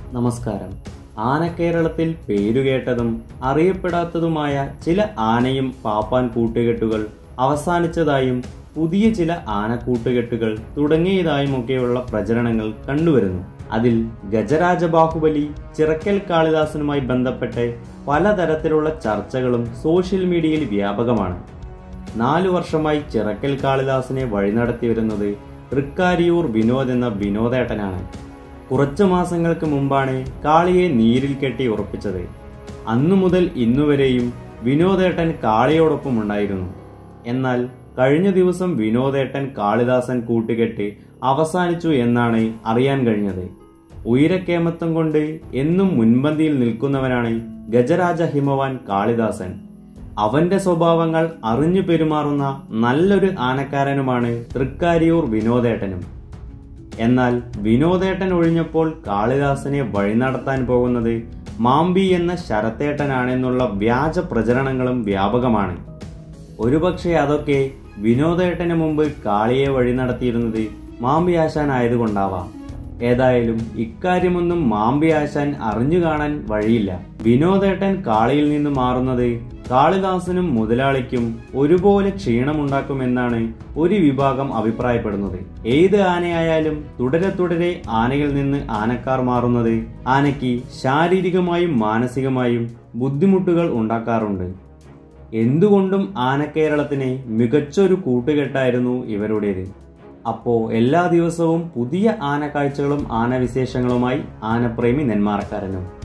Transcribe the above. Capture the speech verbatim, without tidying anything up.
നമസ്കാരം. ആനക്കേരളത്തിൽ പേരുകേട്ടതും അറിയപ്പെടാത്തതുമായ ചില ആനയും പാപ്പാൻ കൂട്ടുകെട്ടുകൾ അവസാനിച്ചതായും പുതിയ ചില ആനക്കൂട്ടുകെട്ടുകൾ തുടങ്ങിയതായുമൊക്കെയുള്ള പ്രചരണങ്ങൾ കണ്ടുവരുന്നു. അതിൽ ഗജരാജ ബാഹുബലി, ചിറക്കൽ കാളിദാസനുമായി ബന്ധപ്പെട്ട് പലതരത്തിലുള്ള ചർച്ചകളും സോഷ്യൽ മീഡിയയിൽ വ്യാപകമാണ്. നാലു വർഷമായി ചിറക്കൽ കാളിദാസനെ വഴിനടത്തി വരുന്നത് തൃക്കാരിയൂർ വിനോദ് എന്ന വിനോദേട്ടനാണ്. കുറച്ചു മാസങ്ങൾക്ക് മുമ്പാണ് കാളിയെ നീരിൽ കെട്ടി ഉറപ്പിച്ചത്. അന്നു മുതൽ ഇന്നുവരെയും വിനോദേട്ടൻ കാളിയോടൊപ്പം ഉണ്ടായിരുന്നു. എന്നാൽ കഴിഞ്ഞ ദിവസം വിനോദേട്ടൻ കാളിദാസൻ കൂട്ടുകെട്ട് അവസാനിച്ചു എന്നാണ് അറിയാൻ കഴിഞ്ഞത്. ഉയരക്കേമത്വം കൊണ്ട് എന്നും മുൻപന്തിയിൽ നിൽക്കുന്നവനാണ് ഗജരാജ ഹിമവാൻ കാളിദാസൻ. അവന്റെ സ്വഭാവങ്ങൾ അറിഞ്ഞു പെരുമാറുന്ന നല്ലൊരു ആനക്കാരനുമാണ് തൃക്കാരിയൂർ വിനോദേട്ടനും. എന്നാൽ വിനോദേട്ടൻ ഒഴിഞ്ഞപ്പോൾ കാളിദാസനെ വഴിനടത്താൻ പോകുന്നത് മാമ്പി എന്ന ശരത്തേട്ടനാണെന്നുള്ള വ്യാജ പ്രചരണങ്ങളും വ്യാപകമാണ്. ഒരുപക്ഷെ അതൊക്കെ വിനോദേട്ടന് മുമ്പ് കാളിയെ വഴി നടത്തിയിരുന്നത് മാമ്പി ആശാൻ ആയതുകൊണ്ടാവാം. ഏതായാലും ഇക്കാര്യമൊന്നും മാമ്പി ആശാൻ അറിഞ്ഞു കാണാൻ വഴിയില്ല. വിനോദേട്ടൻ കാളിയിൽ നിന്ന് മാറുന്നത് കാളിദാസനും മുതലാളിക്കും ഒരുപോലെ ക്ഷീണമുണ്ടാക്കുമെന്നാണ് ഒരു വിഭാഗം അഭിപ്രായപ്പെടുന്നത്. ഏത് ആനയായാലും തുടരെ തുടരെ ആനയിൽ നിന്ന് ആനക്കാർ മാറുന്നത് ആനയ്ക്ക് ശാരീരികമായും മാനസികമായും ബുദ്ധിമുട്ടുകൾ ഉണ്ടാക്കാറുണ്ട്. എന്തുകൊണ്ടും ആനക്കേരളത്തിന് മികച്ചൊരു കൂട്ടുകെട്ടായിരുന്നു ഇവരുടേത്. അപ്പോ എല്ലാ ദിവസവും പുതിയ ആന കാഴ്ചകളും ആനവിശേഷങ്ങളുമായി ആനപ്രേമി നെന്മാറക്കാരനും.